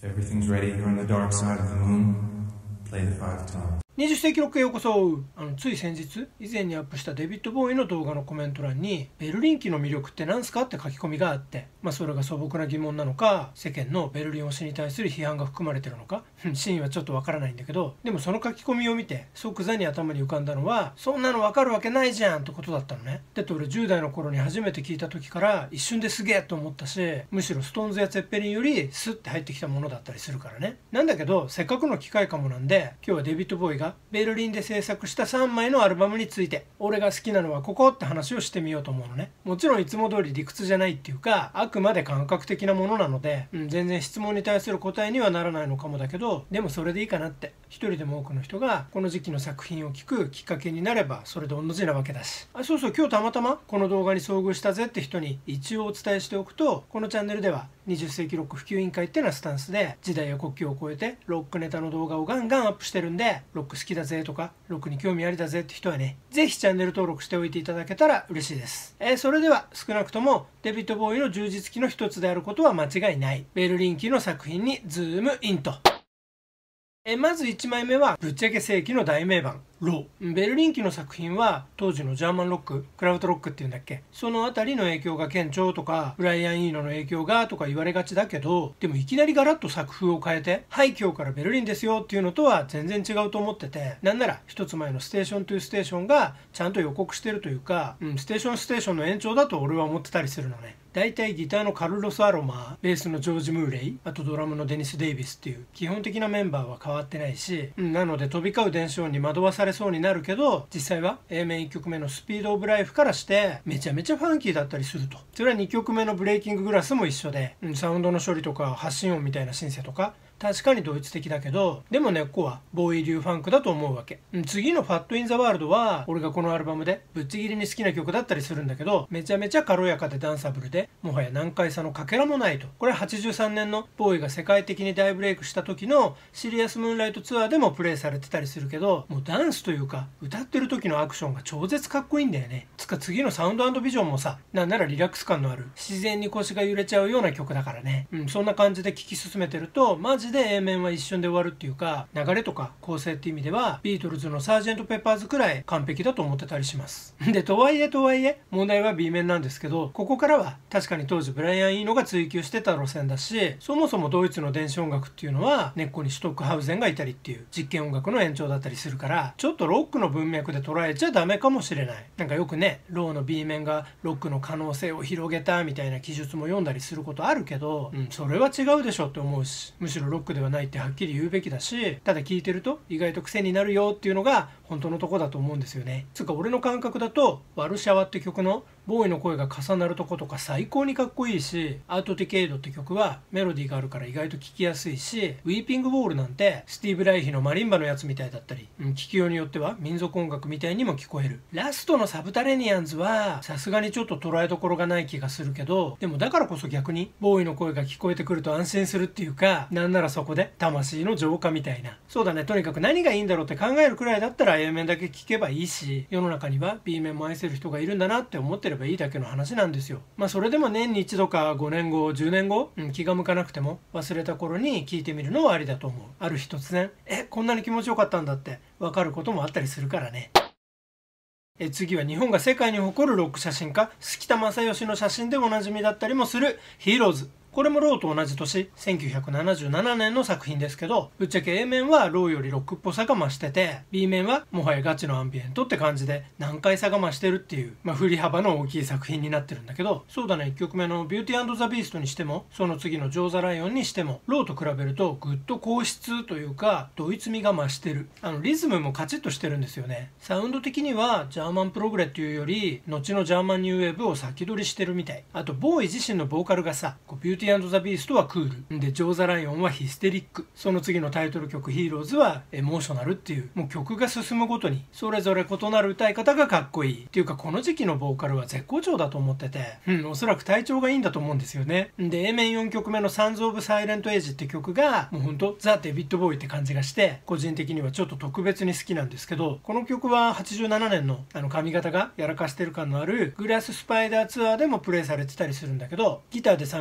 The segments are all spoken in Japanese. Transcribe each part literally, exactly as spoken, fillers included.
Everything's ready here on the dark side of the moon. Play the five tone. にじゅっ世紀ロックへようこそ。あのつい先日以前にアップしたデビッド・ボーイの動画のコメント欄にベルリン期の魅力って何すかって書き込みがあって、まあそれが素朴な疑問なのか世間のベルリン推しに対する批判が含まれてるのか真意はちょっとわからないんだけど、でもその書き込みを見て即座に頭に浮かんだのは、そんなのわかるわけないじゃんってことだったのね。だって俺じゅう代の頃に初めて聞いた時から一瞬ですげえと思ったし、むしろストーンズやツェッペリンよりスッて入ってきたものだったりするからね。なんだけどせっかくの機会かもなんで、今日はデビッド・ボーイがベルリンで制作したさんまいのアルバムについて、俺が好きなのはここって話をしてみようと思うのね。もちろんいつも通り理屈じゃないっていうか、あくまで感覚的なものなので、うん、全然質問に対する答えにはならないのかもだけど、でもそれでいいかなって、一人でも多くの人がこの時期の作品を聴くきっかけになればそれで同じなわけだし。あ、そうそう、今日たまたまこの動画に遭遇したぜって人に一応お伝えしておくと、このチャンネルではにじゅっ世紀ロック普及委員会っていうのはスタンスで、時代や国境を超えてロックネタの動画をガンガンアップしてるんで、ロック好きだぜとかロックに興味ありだぜって人はね、ぜひチャンネル登録しておいていただけたら嬉しいです。えー、それでは少なくともデビッド・ボーイの充実期の一つであることは間違いない、ベルリン期の作品にズームインと。えまずいちまいめはぶっちゃけ世紀の大名盤ロー。ベルリン期の作品は当時のジャーマンロック、クラウトロックっていうんだっけ、そのあたりの影響が顕著とか、ブライアン・イーノの影響がとか言われがちだけど、でもいきなりガラッと作風を変えて、はい今日からベルリンですよっていうのとは全然違うと思ってて、なんなら一つ前のステーショントゥステーションがちゃんと予告してるというか、うん、ステーションステーションの延長だと俺は思ってたりするのね。だいたいギターのカルロス・アロマー、ベースのジョージ・ムーレイ、あとドラムのデニス・デイビスっていう基本的なメンバーは変わってないし、うん、なので飛び交う電子音に惑わされそうになるけど、実際は A 面いっきょくめのスピード・オブ・ライフからしてめちゃめちゃファンキーだったりすると。それはにきょくめのブレイキング・グラスも一緒で、うん、サウンドの処理とか発信音みたいなシンセとか確かにドイツ的だけど、でも根っこはボーイ流ファンクだと思うわけ。うん、次の「ファット・イン・ザ・ワールド」は俺がこのアルバムでぶっちぎりに好きな曲だったりするんだけど、めちゃめちゃ軽やかでダンサブルで、もはや難解さのかけらもないと。これははちじゅうさんねんのボーイが世界的に大ブレイクした時のシリアス・ムーンライトツアーでもプレイされてたりするけど、もうダンスというか歌ってる時のアクションが超絶かっこいいんだよね。つか次のサウンド&ビジョンもさ、なんならリラックス感のある自然に腰が揺れちゃうような曲だからね。うん、そんな感じで聴き進めてるとマジで A 面は一緒一瞬で終わるっていうか、流れとか構成って意味ではビートルズのサージェント・ペッパーズくらい完璧だと思ってたりします。でとはいえとはいえ問題は B 面なんですけど、ここからは確かに当時ブライアン・イーノが追求してた路線だし、そもそもドイツの電子音楽っていうのは根っこにシュトックハウゼンがいたりっていう実験音楽の延長だったりするから、ちょっとロックの文脈で捉えちゃダメかもしれない。なんかよくね、ローの B 面がロックの可能性を広げたみたいな記述も読んだりすることあるけど、うん、それは違うでしょって思うし、むしろロックではないってはっきり言うべきだし、ただ聞いてると意外と癖になるよっていうのが本当のとこだと思うんですよね。つうか俺の感覚だと「ワルシャワ」って曲のボーイの声が重なるとことか最高にかっこいいし、アウトディケイドって曲はメロディーがあるから意外と聴きやすいし、ウィーピングボールなんてスティーブ・ライヒのマリンバのやつみたいだったり、うん、聴きようによっては民族音楽みたいにも聞こえる。ラストのサブタレニアンズはさすがにちょっと捉えどころがない気がするけど、でもだからこそ逆にボーイの声が聞こえてくると安心するっていうか、なんならそこで魂の浄化みたいな。そうだね、とにかく何がいいんだろうって考えるくらいだったら A 面だけ聴けばいいし、世の中には B 面も愛せる人がいるんだなって思ってればいいだけの話なんですよ。まあそれでも年に一度かごねんごじゅうねんご、うん、気が向かなくても忘れた頃に聴いてみるのはありだと思う。ある日突然えこんなに気持ちよかったんだって分かることもあったりするからね。え次は日本が世界に誇るロック写真家須木田正義の写真でおなじみだったりもするヒーローズ。これもローと同じ年せんきゅうひゃくななじゅうななねんの作品ですけど、ぶっちゃけ A 面はローよりロックっぽさが増してて、 B 面はもはやガチのアンビエントって感じで難解さが増してるっていう、まあ、振り幅の大きい作品になってるんだけど、そうだね、いっきょくめのビューティー&ザ・ビーストにしてもその次のジョー・ザ・ライオンにしてもローと比べるとぐっと硬質というかドイツ味が増してる。あのリズムもカチッとしてるんですよね。サウンド的にはジャーマンプログレっていうより後のジャーマンニューウェーブを先取りしてるみたい。あとボーイ自身のボーカルがさ、こうビューティー&ザ・ビーストはクールで、ジョー・ザ・ライオンはヒステリック、その次のタイトル曲ヒーローズはエモーショナルっていう、もう曲が進むごとにそれぞれ異なる歌い方がかっこいいっていうか、この時期のボーカルは絶好調だと思ってて、うん、おそらく体調がいいんだと思うんですよね。で A 面よんきょくめのサンズ・オブ・サイレント・エイジって曲がもうほんとザ・デビッド・ボーイって感じがして、個人的にはちょっと特別に好きなんですけど、この曲ははちじゅうななねんのあの髪型がやらかしてる感のあるグラス・スパイダーツアーでもプレイされてたりするんだけど、ギターで参加してるピ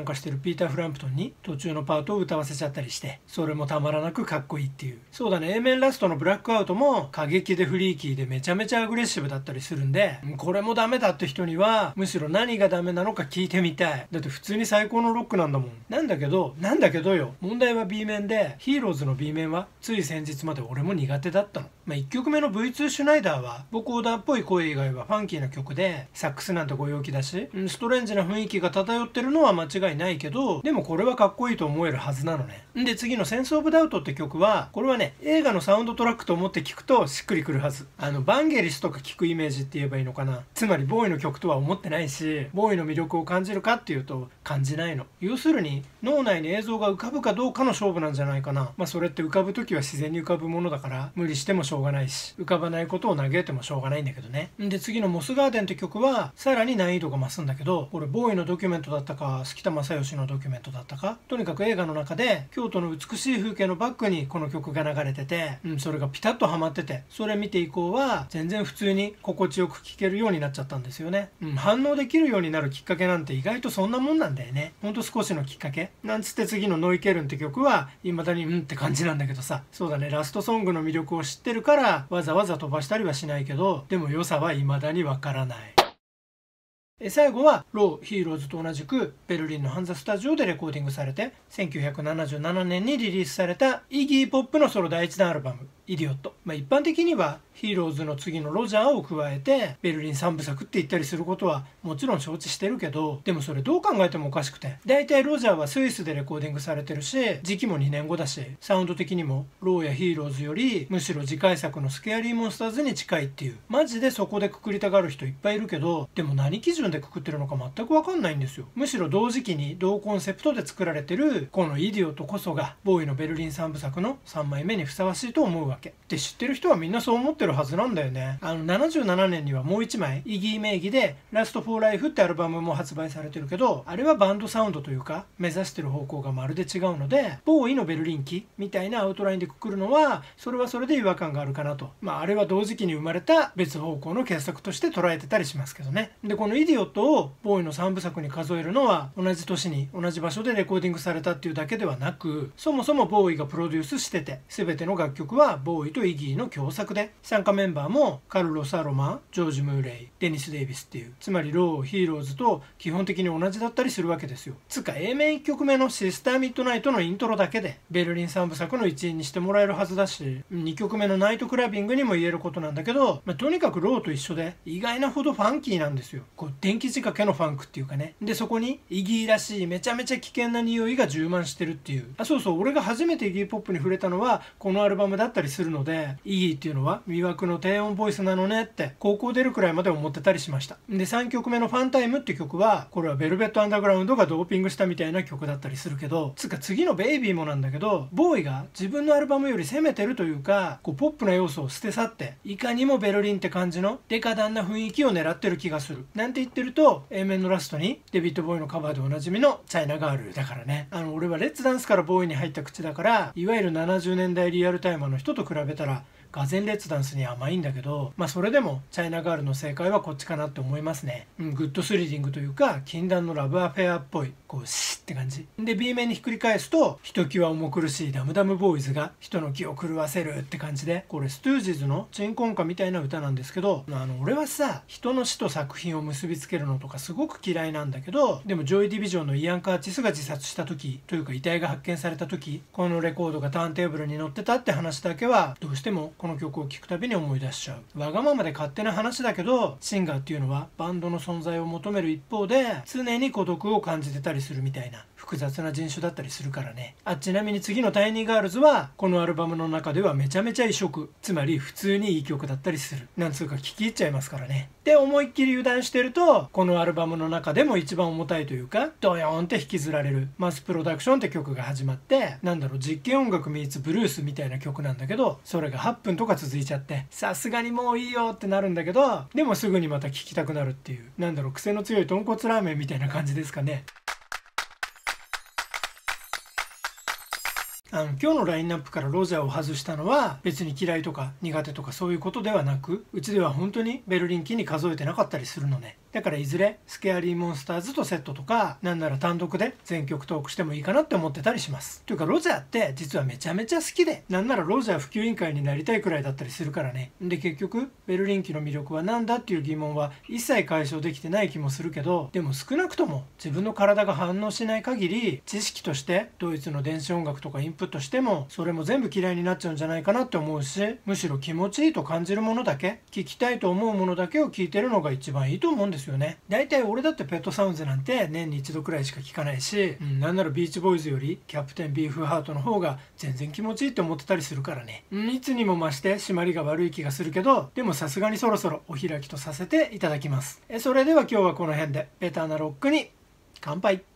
ピーター・フランプトンに途中のパートを歌わせちゃったりして、それもたまらなくかっこいいっていう。そうだね、 A 面ラストのブラックアウトも過激でフリーキーでめちゃめちゃアグレッシブだったりするんで、これもダメだって人にはむしろ何がダメなのか聞いてみたい。だって普通に最高のロックなんだもん。なんだけどなんだけどよ、問題は B 面で、ヒーローズの B 面はつい先日まで俺も苦手だったの。まあ、いっきょくめの ブイツー シュナイダーはボコーダーっぽい声以外はファンキーな曲で、サックスなんてご陽気だし、ストレンジな雰囲気が漂ってるのは間違いないけど、でもこれはかっこいいと思えるはずなのね。で次の「センス・オブ・ダウト」って曲は、これはね映画のサウンドトラックと思って聴くとしっくりくるはず。あのバンゲリスとか聴くイメージって言えばいいのかな。つまりボーイの曲とは思ってないし、ボーイの魅力を感じるかっていうと感じないの。要するに脳内に映像が浮かぶかどうかの勝負なんじゃないかな。まあそれって浮かぶ時は自然に浮かぶものだから無理してもしょうがないし、浮かばないことを嘆いてもしょうがないんだけどね。で次の「モスガーデン」って曲はさらに難易度が増すんだけど、これボーイのドキュメントだったか隙田正義のドキュメントだったか、とにかく映画の中で京都の美しい風景のバックにこの曲が流れてて、うん、それがピタッとハマってて、それ見て以降は全然普通に心地よく聴けるようになっちゃったんですよね。うん、反応できるようになるきっかけなんて意外とそんなもんなんだよね。ほんと少しのきっかけなんつって、次の「ノイケルン」って曲は未だにうんって感じなんだけどさ。そうだね、ラストソングの魅力を知ってるからわざわざ飛ばしたりはしないけど、でも良さは未だにわからない。最後はロー・ヒーローズと同じくベルリンのハンザスタジオでレコーディングされてせんきゅうひゃくななじゅうななねんにリリースされたイギー・ポップのソロだいいちだんアルバム「イディオット」。まあ、一般的にはヒーローズの次のロジャーを加えてベルリンさんぶさくって言ったりすることはもちろん承知してるけど、でもそれどう考えてもおかしくて、大体ロジャーはスイスでレコーディングされてるし、時期もにねんごだし、サウンド的にもローやヒーローズよりむしろ次回作のスケアリーモンスターズに近いっていう。マジでそこでくくりたがる人いっぱいいるけど、でも何基準でくくってるのか全く分かんないんですよ。むしろ同時期に同コンセプトで作られてるこの「イディオット」こそがボーイのベルリンさんぶさくのさんまいめにふさわしいと思うわけで、知ってる人はみんなそう思ってるはずなんだよね。あのななじゅうななねんにはもういちまいイギー名義で「ラスト・フォー・ライフ」ってアルバムも発売されてるけど、あれはバンドサウンドというか目指してる方向がまるで違うので、ボーイのベルリン期みたいなアウトラインでくくるのはそれはそれで違和感があるかなと。まああれは同時期に生まれた別方向の傑作として捉えてたりしますけどね。でこの「イディオット」をボーイのさんぶさくに数えるのは同じ年に同じ場所でレコーディングされたっていうだけではなく、そもそもボーイがプロデュースしてて、全ての楽曲はボーイとイギーの共作で、参加メンバーもカルロス・アロマン、ジョージ・ムーレイ、デニス・デイビスっていう、つまりロー・ヒーローズと基本的に同じだったりするわけですよ。つか A 面いっきょくめの「シスター・ミッドナイト」のイントロだけでベルリンさんぶさくの一員にしてもらえるはずだし、にきょくめの「ナイト・クラビング」にも言えることなんだけど、まあ、とにかくローと一緒で意外なほどファンキーなんですよ。こう電気仕掛けのファンクっていうかね。でそこにイギーらしいめちゃめちゃ危険な匂いが充満してるっていう。あそうそう、俺が初めてイギーポップに触れたのはこのアルバムだったりするので、イギーっていうのは魅惑の低音ボイスなのねって高校出るくらいまで思ってたりしました。でさんきょくめの「ファンタイム」って曲は、これはベルベット・アンダーグラウンドがドーピングしたみたいな曲だったりするけど、つか次の「ベイビー」もなんだけど、ボーイが自分のアルバムより攻めてるというか、こうポップな要素を捨て去っていかにもベルリンって感じのデカダンな雰囲気を狙ってる気がするなんて言ってると、 A 面のラストにデビッド・ボーイのカバーでおなじみの「チャイナガール」だからね。あの俺はレッツダンスからボーイに入った口だから、いわゆるななじゅうねんだいリアルタイマーの人と比べたらがぜんレッツダンスに甘いんだけど、まあそれでもチャイナガールの正解はこっちかなって思いますね。うん、グッドスリリングというか禁断のラブアフェアっぽい、こうシッって感じで B 面にひっくり返すと、ひときわ重苦しいダムダムボーイズが人の気を狂わせるって感じで、これストゥージーズのチンコンカみたいな歌なんですけど、あの俺はさ、人の死と作品を結びつけるのとかすごく嫌いなんだけど、でもジョイ・ディビジョンのイアン・カーチスが自殺した時というか遺体が発見された時、このレコードがターンテーブルに載ってたって話だけはどうしてもこの曲を聴くたびに思い出しちゃう。わがままで勝手な話だけど、シンガーっていうのはバンドの存在を求める一方で常に孤独を感じてたりするみたいな複雑な人種だったりするからね。あちなみに次の「タイニーガールズ」はこのアルバムの中ではめちゃめちゃ異色、つまり普通にいい曲だったりする。なんつうか聴き入っちゃいますからね。で思いっきり油断してると、このアルバムの中でも一番重たいというかドヨーンって引きずられる「マスプロダクション」って曲が始まって、なんだろう、実験音楽ミーツブルースみたいな曲なんだけど、それがはっぷんとか続いちゃって、さすがにもういいよってなるんだけど、でもすぐにまた聴きたくなるっていう、なんだろう、癖の強い豚骨ラーメンみたいな感じですかね。 あの今日のラインナップからロジャーを外したのは別に嫌いとか苦手とかそういうことではなく、うちでは本当にベルリン機に数えてなかったりするのね。だからいずれスケアリーモンスターズとセットとか、なんなら単独で全曲トークしてもいいかなって思ってたりします。というかロジャーって実はめちゃめちゃ好きで、なんならロジャー普及委員会になりたいくらいだったりするからね。で結局ベルリン機の魅力は何だっていう疑問は一切解消できてない気もするけど、でも少なくとも自分の体が反応しない限り知識としてドイツの電子音楽とかインプットしてもそれも全部嫌いになっちゃうんじゃないかなって思うし、むしろ気持ちいいと感じるものだけ、聞きたいと思うものだけを聞いてるのが一番いいと思うんですよね。だいたい俺だってペットサウンズなんて年に一度くらいしか聞かないし、うん、なんならビーチボーイズよりキャプテンビーフハートの方が全然気持ちいいって思ってたりするからね。うん、いつにも増して締まりが悪い気がするけど、でもさすがにそろそろお開きとさせていただきます。えそれでは今日はこの辺でベターなロックに乾杯。